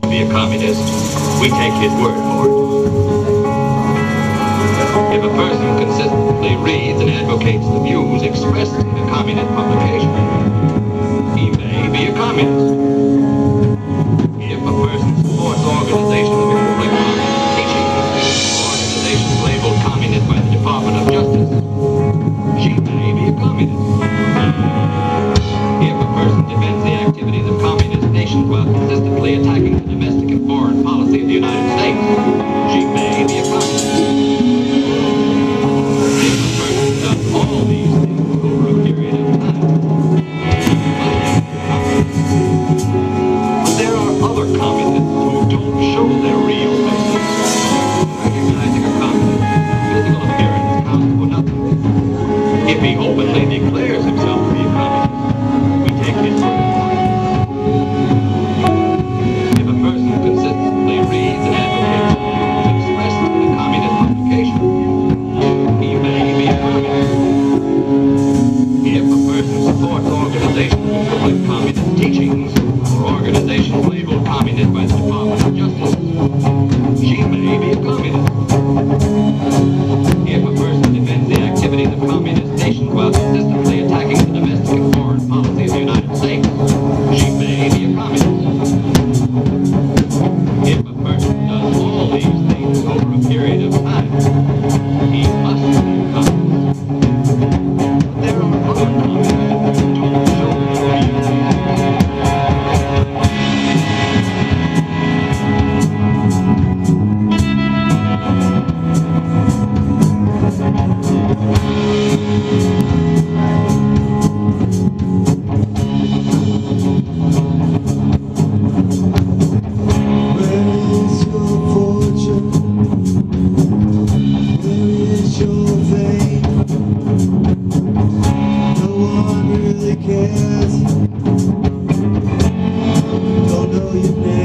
be a communist, we take his word for it. If a person consistently reads and advocates the views expressed in a communist publication, he may be a communist. If a person supports organizations that reflect communist teachings, organizations labeled communist by the Department of Justice, she may be a communist. If a person defends the activities of communist nations while consistently attacking the domestic and foreign policy of the United States, she may be a communist. If a person does all these things over a period of time, but there are other communists who don't show their real faces. Recognizing a communist, physical appearance counts for nothing. If he openly declares himself to be a communist, we take his word for it. If a person consistently reads and advocates the views expressed in a communist publication, he may be a communist. If a person supports organizations which reflect communist teachings, or organizations labeled communist by the Department of Justice, she may be a communist. If a person defends the activities of communist nations while consistently attacking the domestic and foreign policy of the United States, she may be a communist. If a person does all these things over a period of time, he must be a communist. But there are other communists who don't show their real Don't know your name.